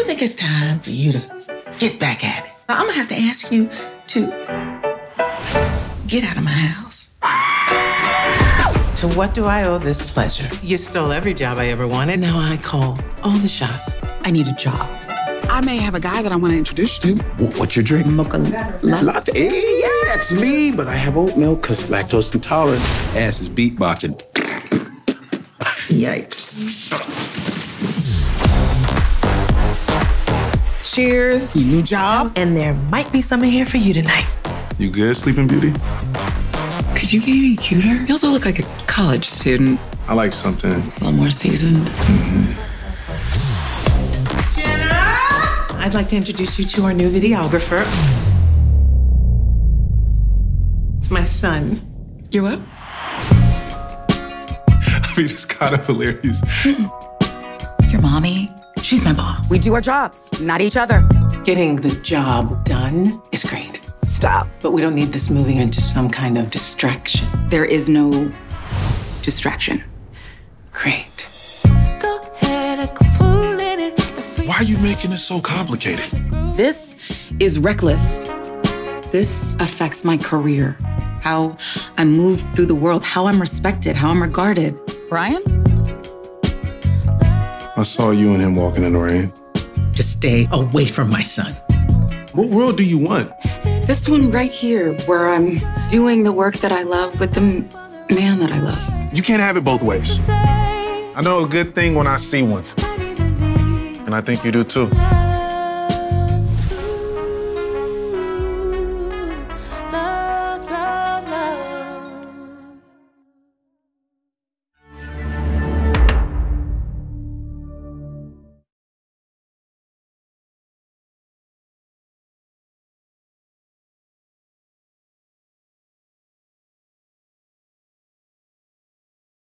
think it's time for you to get back at it. I'm gonna have to ask you to get out of my house. To what do I owe this pleasure? You stole every job I ever wanted. Now I call all the shots. I need a job. I may have a guy that I want to introduce you to. What's your drink? Mocha latte. Hey, yeah, that's me, but I have oat milk because lactose intolerant. Ass is beatboxing. Yikes. Cheers, new job. And there might be some in here for you tonight. You good, Sleeping Beauty? Could you be any cuter? You also look like a college student. I like something. A little more seasoned. Jenna! I'd like to introduce you to our new videographer. It's my son. You what? I mean, it's kind of hilarious. Your mommy, she's my boss. We do our jobs, not each other. Getting the job done is great. Stop. But we don't need this moving into some kind of distraction. There is no distraction. Great. Why are you making this so complicated? This is reckless. This affects my career, how I move through the world, how I'm respected, how I'm regarded. Brian? I saw you and him walking in the rain. To stay away from my son. What world do you want? This one right here, where I'm doing the work that I love with the man that I love. You can't have it both ways. I know a good thing when I see one. And I think you do too.